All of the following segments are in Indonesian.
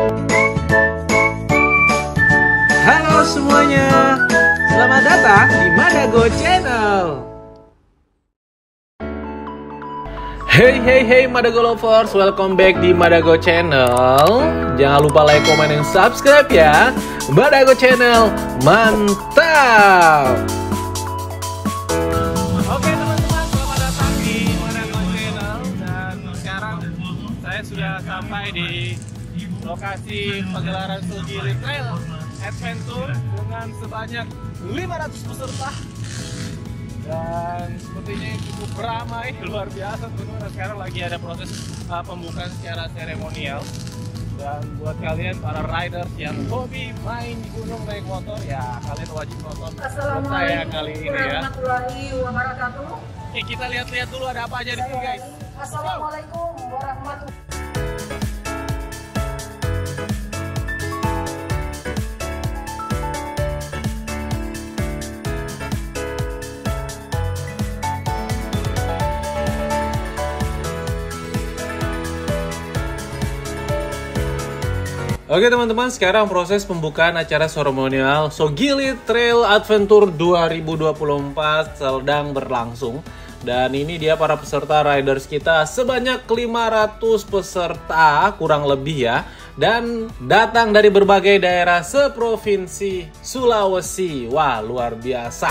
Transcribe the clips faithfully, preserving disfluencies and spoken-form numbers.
Halo semuanya, selamat datang di Madago Channel. Hey hey hey Madago lovers, welcome back di Madago Channel. Jangan lupa like, comment, dan subscribe ya. Madago Channel, mantap. Oke teman-teman, selamat datang di Madago Channel. Dan sekarang saya sudah sampai di lokasi pagelaran Sogili Trail Adventure dengan sebanyak lima ratus peserta, dan sepertinya cukup ramai, luar biasa teman-teman. Sekarang lagi ada proses uh, pembukaan secara seremonial, dan buat kalian para riders yang hobi main di gunung naik motor, ya kalian wajib nonton saya kali ini ya. Warahmatullahi wabarakatuh. Oke, kita lihat-lihat dulu ada apa aja di sini guys. Assalamualaikum warahmatullahi. Oke teman-teman, sekarang proses pembukaan acara seremonial Sogili Trail Adventure dua ribu dua puluh empat sedang berlangsung. Dan ini dia para peserta riders kita, sebanyak lima ratus peserta kurang lebih ya. Dan datang dari berbagai daerah seprovinsi Sulawesi. Wah, luar biasa.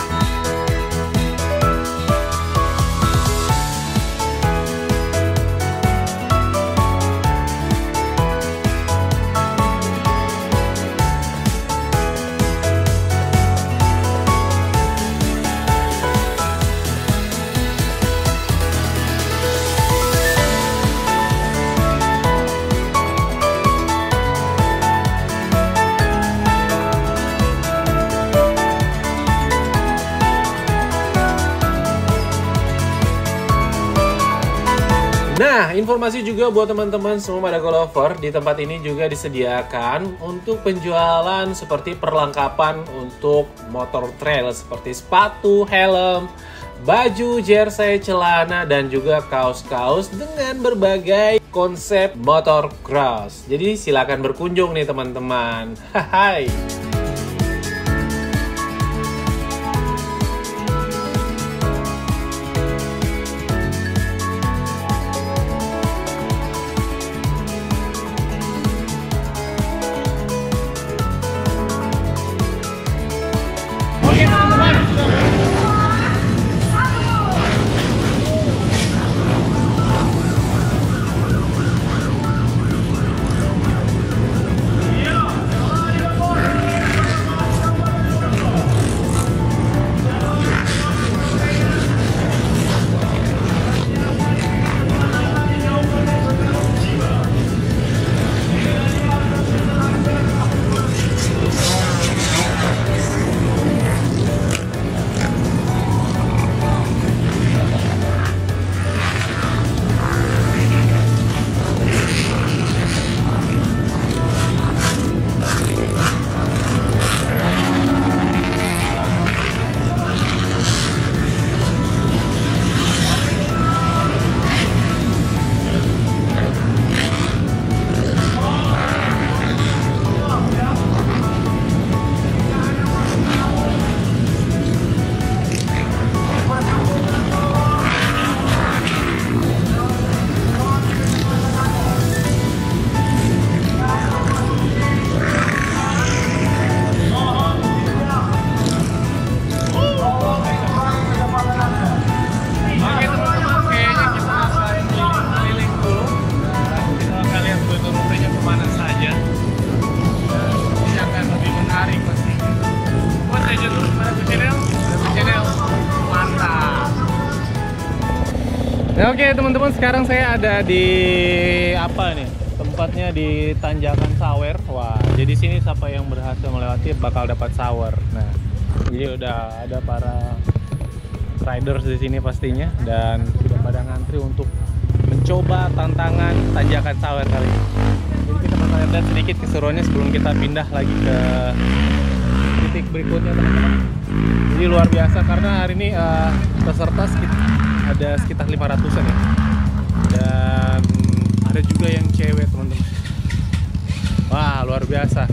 Nah, informasi juga buat teman-teman semua Madago lover, di tempat ini juga disediakan untuk penjualan seperti perlengkapan untuk motor trail seperti sepatu, helm, baju, jersey, celana, dan juga kaos-kaos dengan berbagai konsep motor cross. Jadi silakan berkunjung nih teman-teman. Hai. Nah, oke teman-teman, sekarang saya ada di apa nih? Tempatnya di Tanjakan Sawer. Wah, jadi sini siapa yang berhasil melewati bakal dapat sawer. Nah, jadi udah ada para riders di sini pastinya, dan sudah pada ngantri untuk mencoba tantangan Tanjakan Sawer kali ini. Jadi kita bakal lihat sedikit keseruannya sebelum kita pindah lagi ke titik berikutnya teman-teman. Jadi luar biasa karena hari ini uh, peserta sekitar, ada sekitar lima ratusan ya, dan ada juga yang cewek teman-teman. Wah, luar biasa.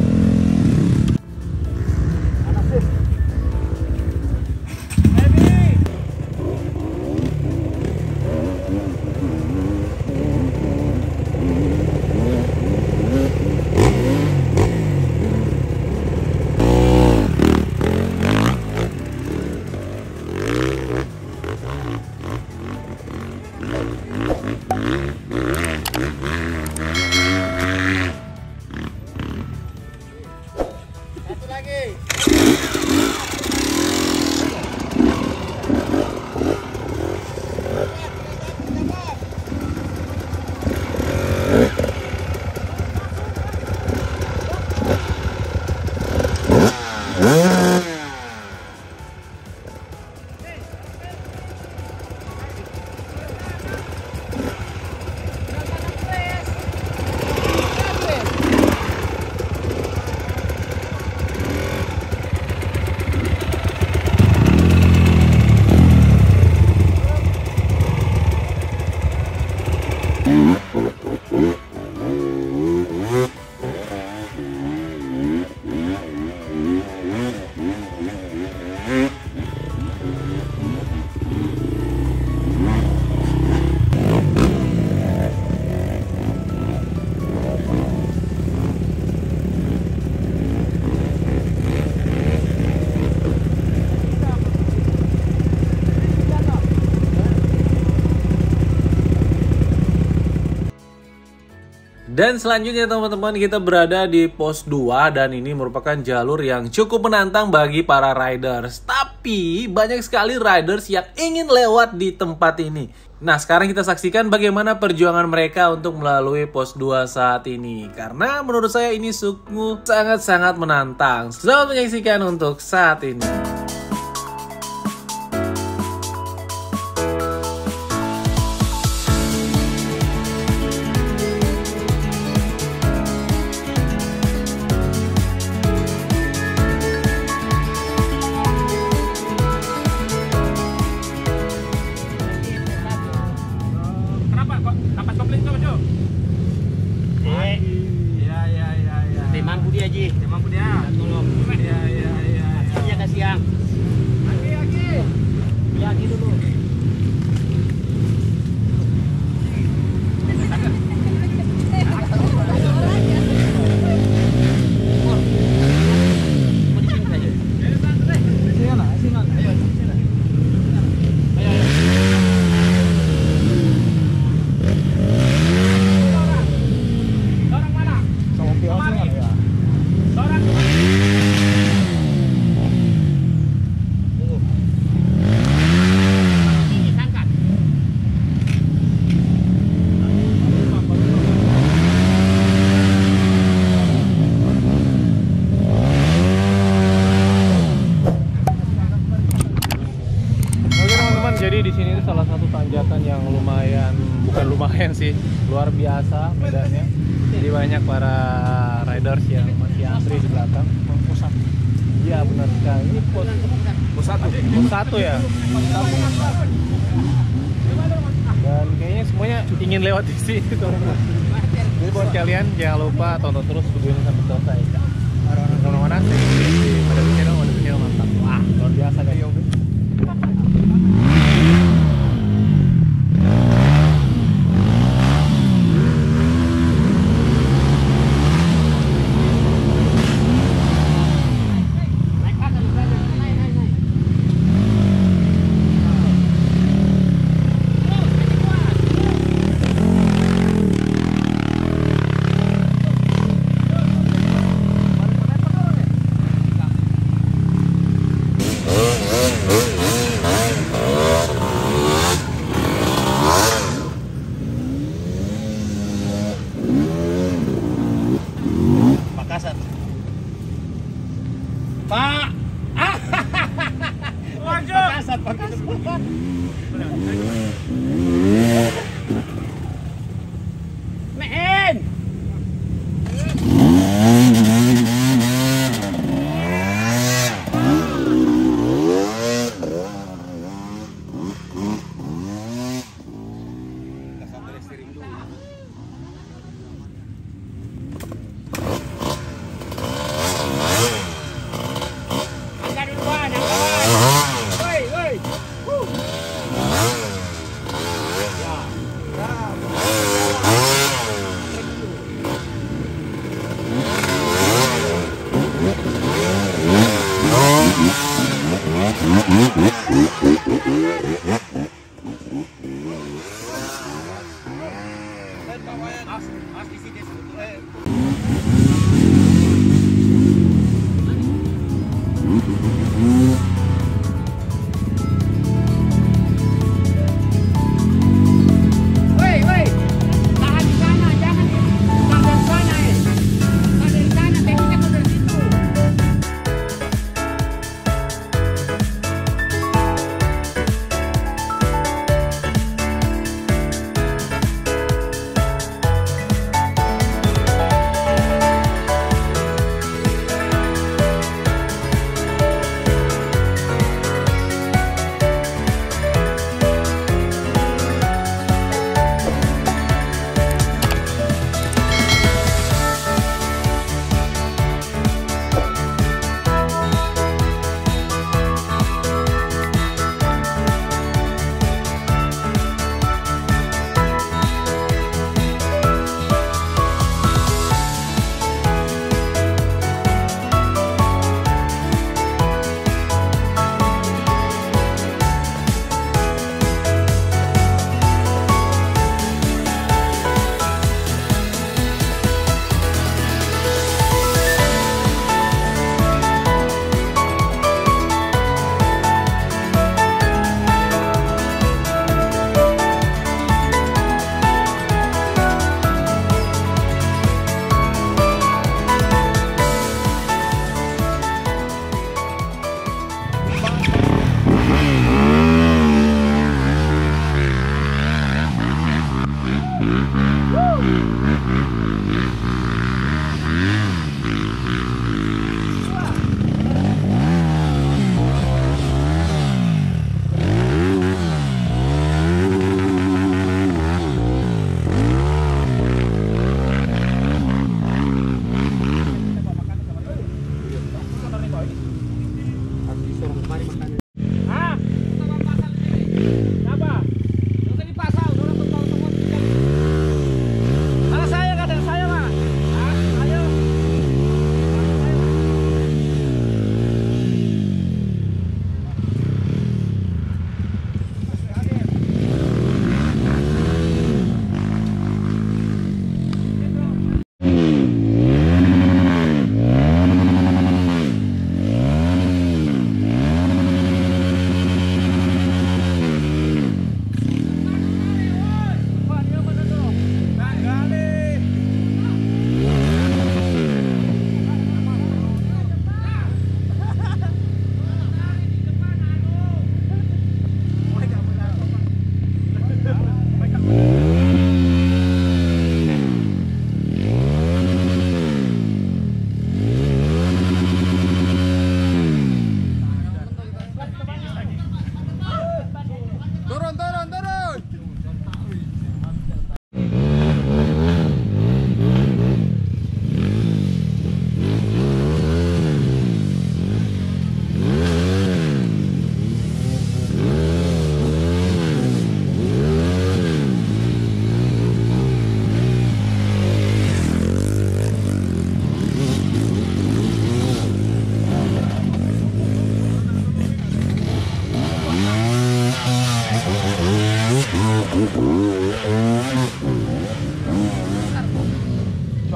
Dan selanjutnya teman-teman, kita berada di pos dua dan ini merupakan jalur yang cukup menantang bagi para riders. Tapi banyak sekali riders yang ingin lewat di tempat ini. Nah, sekarang kita saksikan bagaimana perjuangan mereka untuk melalui pos dua saat ini. Karena menurut saya ini sungguh sangat-sangat menantang. Selamat menyaksikan untuk saat ini. Mampu dia Ji, mampu dia. Tolong. Iya iya iya. Iya kasih yang. Aki aki. Ya aki dulu. Jadi di sini itu salah satu tanjakan yang lumayan, bukan lumayan sih, luar biasa medannya. Jadi banyak para riders yang masih antri di belakang. Pos satu. Iya benar sekali. Ini pos pos satu. Pos satu ya. Dan kayaknya semuanya ingin lewat di sini. Jadi buat kalian jangan lupa tonton terus video ini sampai selesai. Kemana-mana sih? Pada channel, pada channel mantap. Wah luar biasa guys. Pak. Pakasat, pakasat. Men.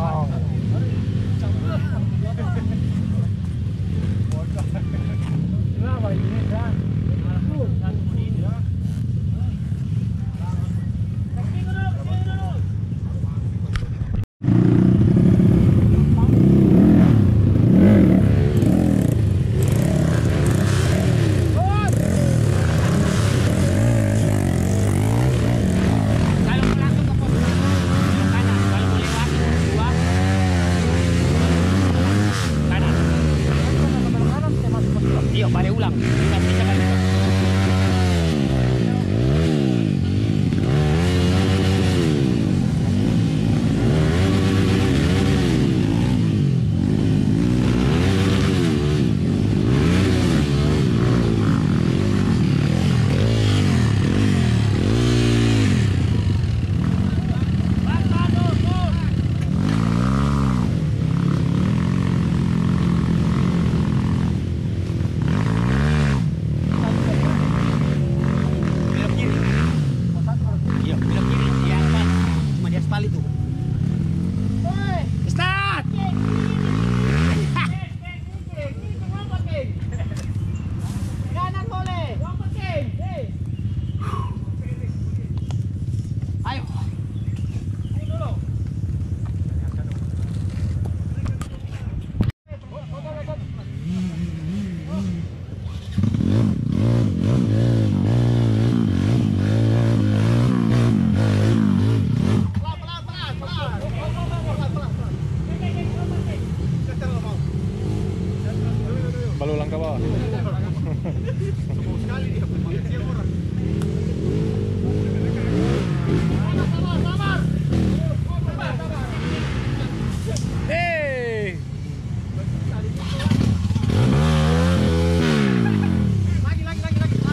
Kosong. Kenapa ini dah? Iya, balik ulang. Kita bisa balik ulang. Balik ulang ke bawah. Sekali dia pemanggilan orang. Hey. Lagi lagi lagi lagi.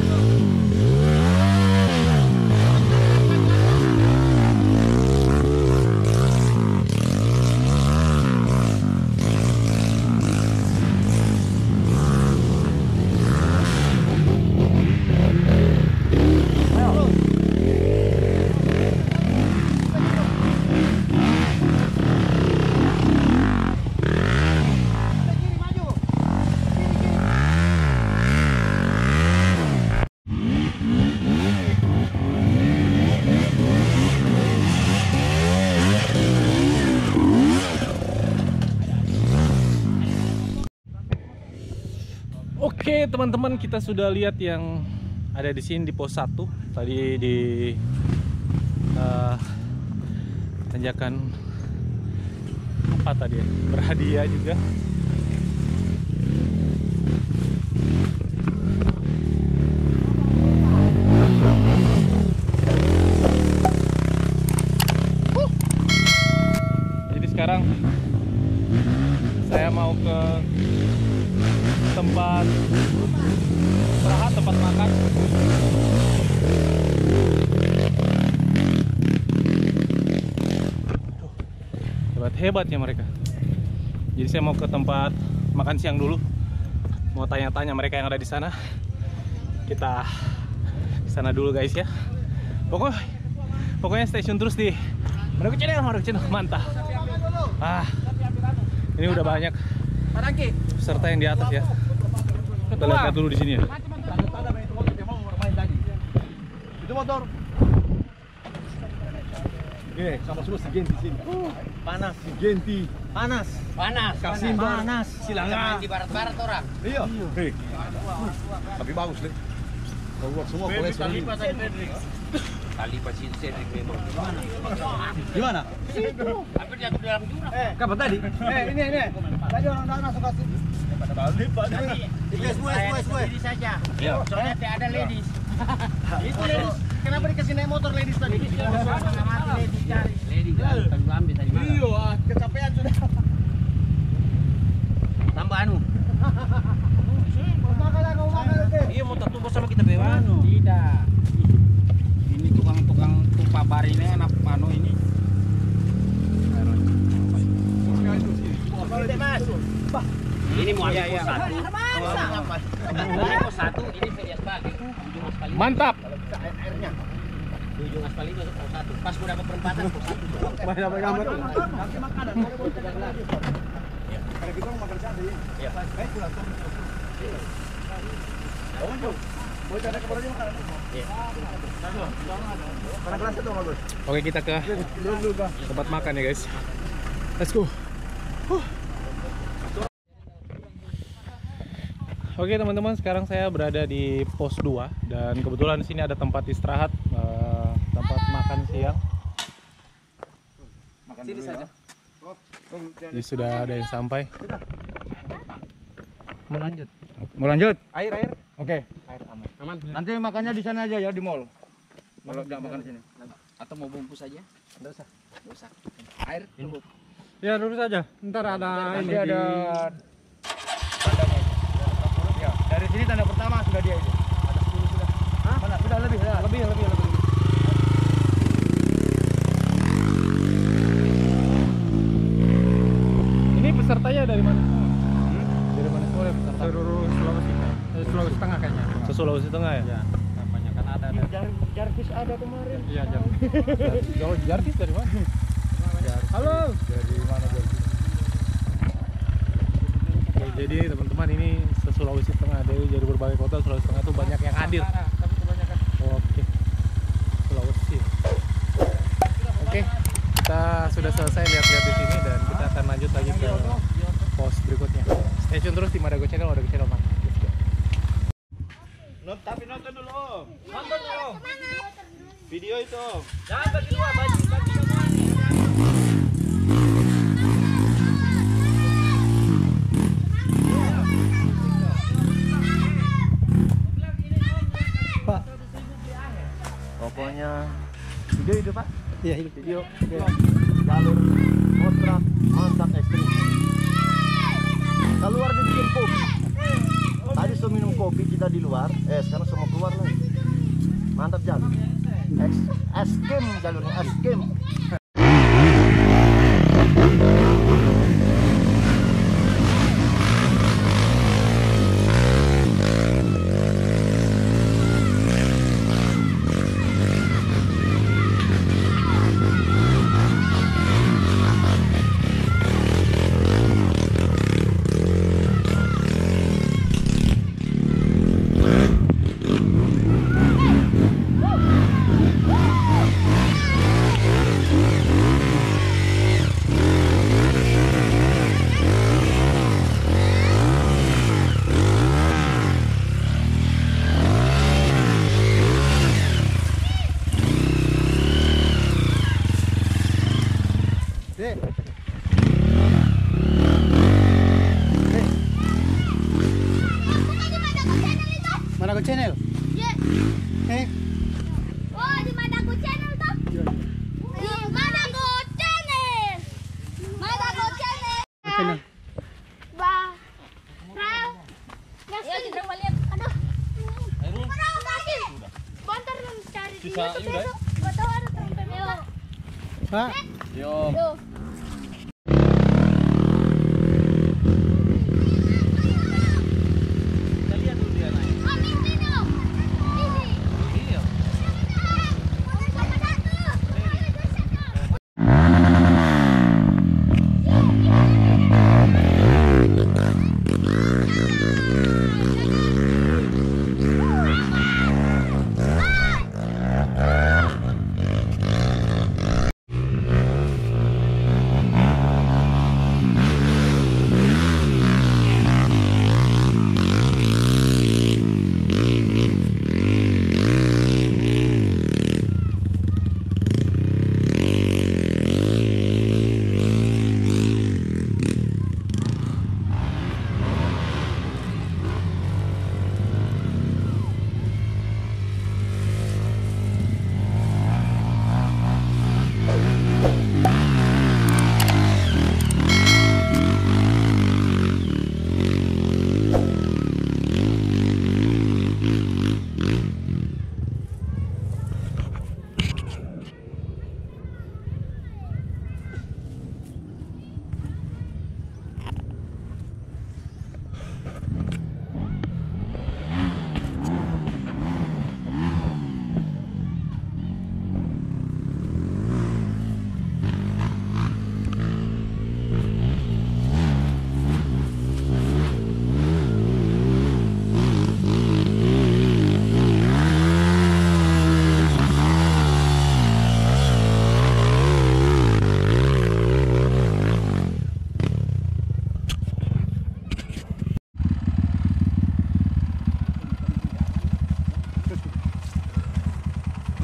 Oke teman-teman, kita sudah lihat yang ada di sini di pos satu tadi di uh, tanjakan apa tadi ya, Berhadiah juga. Uh. Jadi sekarang saya mau ke tempat istirahat, tempat makan. Hebat-hebatnya mereka. Jadi saya mau ke tempat makan siang dulu. Mau tanya-tanya mereka yang ada di sana. Kita ke sana dulu guys ya. Pokoknya pokoknya stay tune terus di Manado Channel, Manado Channel. Mantap. Ah. Ini udah banyak peserta yang di atas ya. Kita lihat dulu di sini ya. Itu motor. Eh, sama suruh si Genti sini. Panas si Genti. Panas. Panas. Kasih panas. Silangga. Di barat-barat orang. Iya. Hei. Tapi bagus deh. Kau buat semua boleh sendiri. Kali pasti Cedric memang. Gimana? Hampir jatuh dalam jurang. Eh, kapan tadi? Eh, ini ini. Tadi orang-orang langsung kasih. Pada balik pada. Semua semua semua. Ladies saja. Soalnya tidak ada ladies. Itu ladies. Kenapa dikasih naik motor ladies tadi? Nggak mati ladies cari. Ladies tenggelam bisa di mana? Iya, kecapean sudah. Tambah anu. Iya, mau tak tumpah sama kita bewan. Tidak. Ini tukang-tukang tumpah bar ini anak mano ini. Mas. Ini mau ambil pos satu. Ini pos satu, ini saya balik. Mantap. Airnya. Di ujung aspal itu pos satu. Pas gua dapat perempatan pos satu. Bah dapat gambar. Nanti makanan. Ya. Kalau kita mau makan sate ya. Iya. Baik pulang. Oh, mau cari kabar aja makanan. Iya. Mana kelas itu bagus. Oke, kita ke tempat makan ya guys. Let's go. Huh. Oke teman-teman, sekarang saya berada di pos dua dan kebetulan di sini ada tempat istirahat, uh, tempat makan siang. Makan sini saja. Jadi sudah ada yang sampai. Mau lanjut. Mau lanjut? Air, air. Oke. Air aman. Aman. Nanti makannya di sana aja ya di mall. Kalau nggak makan di sini. Atau mau bungkus aja? Enggak usah. Enggak usah. Air cukup. Ya lurus aja. Ntar ada Nanti ini ada di... tandanya. Ya, dari sini tanda pertama sudah dia itu. Ada sepuluh sudah. Hah? Mana? Sudah lebih, sudah. lebih lebih lebih. Ini pesertanya dari mana? Hmm? Dari mana semua peserta? Seluruh Sulawesi. Eh, Sulawesi Tengah kayaknya. Se Sulawesi Tengah ya? Ya, namanya kan ada ada. Jar Jarvis ada kemarin. Iya, jam. Jauh Jarvis dari mana? Halo. Dari mana Jarvis? Oke, jadi teman-teman ini se-Sulawesi Tengah, dari dari berbagai kota Sulawesi Tengah itu banyak yang hadir. Tapi kebanyakan Oke, Sulawesi. Oke, kita sudah selesai lihat-lihat di sini dan kita akan lanjut lagi ke pos berikutnya. Stay tune terus di Madago Channel, Madago Channel Bang. Let's go. Not, tapi nonton dulu Om. Nonton dulu Om. Video itu Om. Jangan bagi dua, bagi bagi semua. Pak. Pokoknya video itu Pak. Iya, hidup. Video jalur kontrak masak ekstrim. Keluar dibikin kopi. Tadi sudah minum kopi kita di luar. Eh sekarang semua keluar lagi. Mantap jalur. Es es krim jalurnya es krim. Madago Channel. Iya. Eh, Oh, di Madago Channel toh? Di Madago Channel. Madago Channel. Channel. Ba. Rel. Ya kita lihat. Aduh. Aduh, kasih. Bantar dong cari di YouTube besok. Gak tahu ada tempat apa. Pak. Yo. Yo. Kita lihat dulu dia naik. Oh, di sini dong. Di sini. Iya. Sama satu.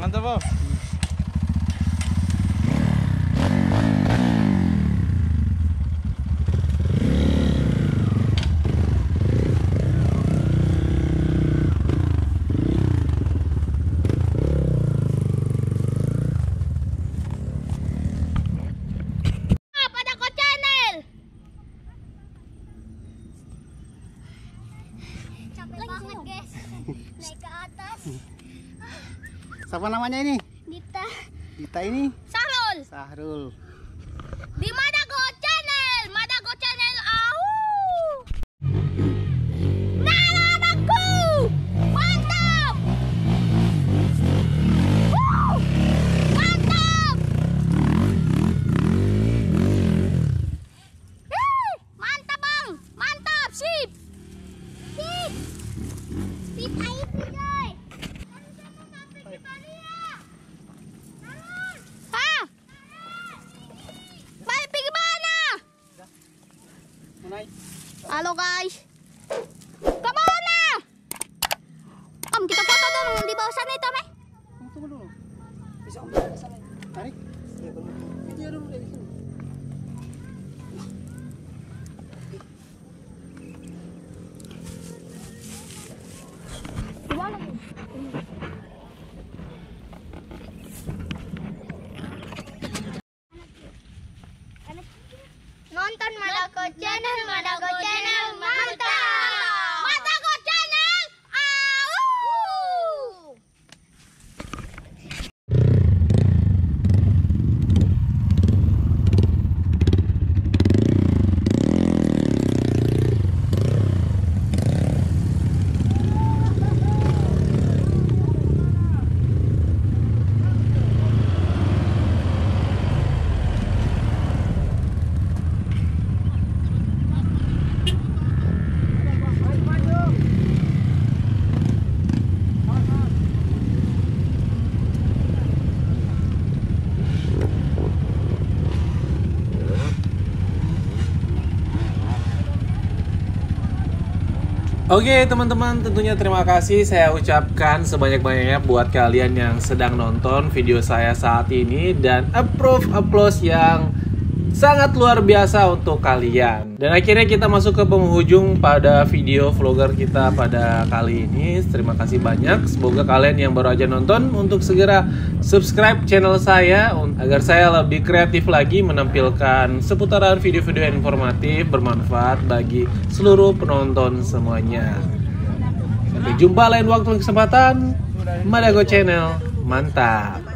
Mantap, Bos. Banget guys, naik ke atas. Siapa namanya ini? Dita, Dita ini? Sahrul, Sahrul. di Madago Channel, Madago Channel, au. Nah, anakku, mantap. Woo, mantap. Hei, mantap bang, mantap, sip. Sip. Sip air coy. Hah? Balik pergi mana? Halo guys. Ke mana? Om, kita foto dong di bawah sana itu, Meh. Tunggu dulu. Bisa om dari sana. Tarik. Itu ya dulu dari sini. Nonton Madago Channel, Madago Channel, mantap! Madago Channel, au! Oke teman-teman, tentunya terima kasih saya ucapkan sebanyak-banyaknya buat kalian yang sedang nonton video saya saat ini, dan approve applause yang sangat luar biasa untuk kalian. Dan akhirnya kita masuk ke penghujung pada video vlogger kita pada kali ini. Terima kasih banyak. Semoga kalian yang baru aja nonton untuk segera subscribe channel saya agar saya lebih kreatif lagi menampilkan seputaran video-video informatif bermanfaat bagi seluruh penonton semuanya. Sampai jumpa lain waktu dan kesempatan. Madago Channel, mantap.